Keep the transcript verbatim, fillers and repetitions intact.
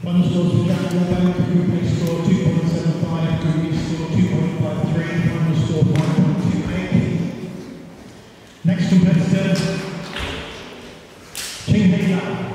Final scores for Jack Warbank, Group A score two point seven five, Group B score two point five three, final score five point two eight. Next competitor, King Hila.